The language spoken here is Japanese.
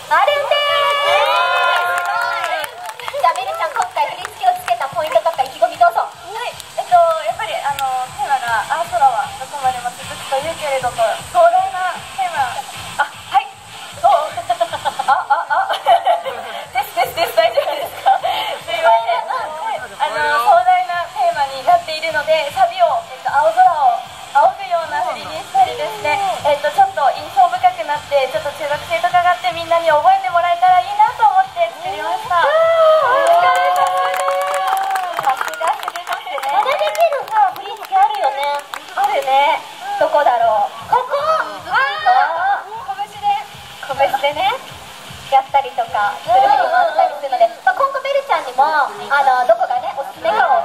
あるんです。じゃあベルちゃん、今回振り付けをつけたポイントとか意気込みどうぞ。 はい、やっぱりテーマが「青空はどこまでも続く」というけれどと壮大なテーマ、はいそうです大丈夫ですか？すいません、壮大なテーマになっているので、サビを、青空を仰ぐような振りにしたりですね、ちょっと印象深くなって、ちょっと中学生とかがあってみんなに覚えてもらえたらいいなと思って作りました。 お疲れ様です。さすがすぎますね。まだできるさ、振り付けあるよね。あるね。どこだろう。ここ。拳でね、やったりとかする振りもあったりするので、今後ベルちゃんにもどこがねおすすめかを